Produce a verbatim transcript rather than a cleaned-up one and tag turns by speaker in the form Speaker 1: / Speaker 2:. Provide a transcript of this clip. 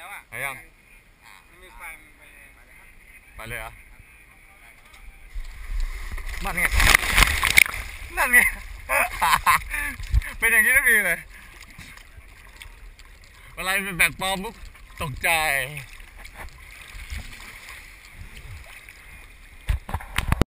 Speaker 1: แล้วอ่ะ
Speaker 2: ไปยัง
Speaker 1: มันมีไฟมันไปเลยครับ
Speaker 2: ไปเลยเหรอนั่นไงนั่นไง เป็นอย่างนี้ทุกทีเลยเวลาเป็นแบกปลอมปุ๊บตกใจ